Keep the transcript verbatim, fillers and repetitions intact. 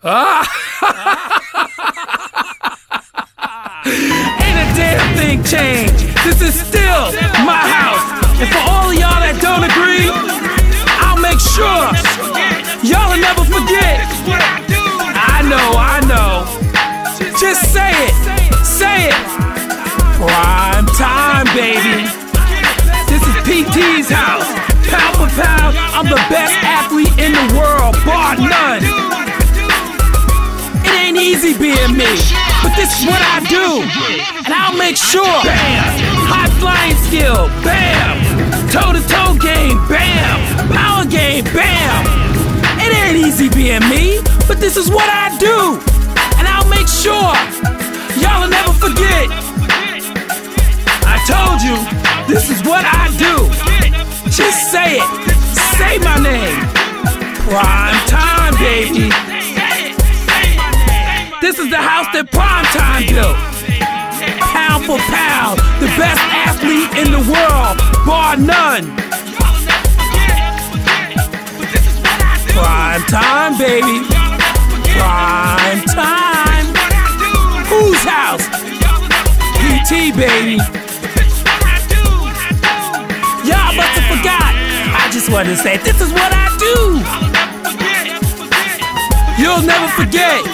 Ah! Ain't a damn thing changed. This is still my house. And for all of y'all that don't agree, I'll make sure y'all will never forget. I know, I know. Just say it, say it. Prime time, baby. This is P T's house. Pound for pound, I'm the best athlete in the world, bar none. It ain't easy being me, but this is what I do, and I'll make sure. Bam! High flying skill, bam! Toe-to-toe game, bam! Power game, bam! It ain't easy being me, but this is what I do, and I'll make sure y'all will never forget. I told you, this is what I do. Just say it, say my name. Prime time, baby. This is the house that Prime Time built. Pound for pound, the best athlete in the world, bar none. Prime time, baby. Prime time. Whose house? P T, baby. Y'all must have forgot. I just wanted to say, this is what I do. You'll never forget.